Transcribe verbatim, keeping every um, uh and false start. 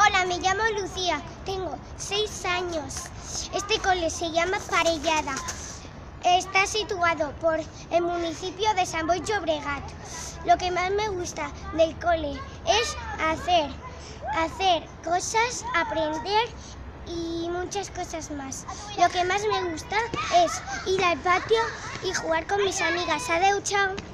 Hola, me llamo Lucía, tengo seis años. Este cole se llama Parellada. Está situado por el municipio de Sant Boi de Llobregat. Lo que más me gusta del cole es hacer, hacer cosas, aprender y muchas cosas más. Lo que más me gusta es ir al patio y jugar con mis amigas. Adeu, chao.